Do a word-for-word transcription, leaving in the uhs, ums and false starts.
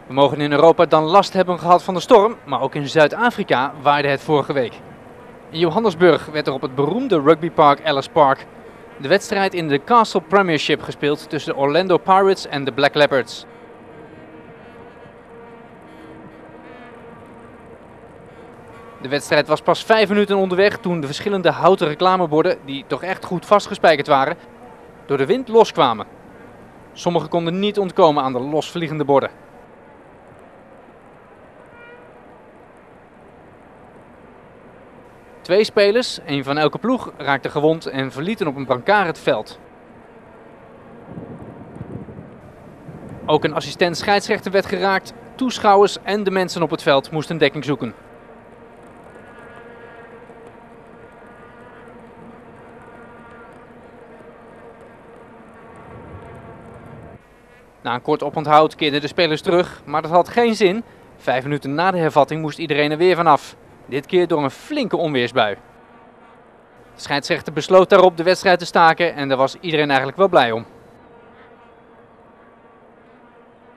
We mogen in Europa dan last hebben gehad van de storm, maar ook in Zuid-Afrika waaide het vorige week. In Johannesburg werd er op het beroemde rugbypark Ellis Park de wedstrijd in de Castle Premiership gespeeld tussen de Orlando Pirates en de Black Leopards. De wedstrijd was pas vijf minuten onderweg toen de verschillende houten reclameborden, die toch echt goed vastgespijkerd waren, door de wind loskwamen. Sommigen konden niet ontkomen aan de losvliegende borden. Twee spelers, één van elke ploeg, raakten gewond en verlieten op een brancard het veld. Ook een assistent scheidsrechter werd geraakt, toeschouwers en de mensen op het veld moesten dekking zoeken. Na een kort oponthoud keerden de spelers terug, maar dat had geen zin. Vijf minuten na de hervatting moest iedereen er weer vanaf. Dit keer door een flinke onweersbui. De scheidsrechter besloot daarop de wedstrijd te staken en daar was iedereen eigenlijk wel blij om.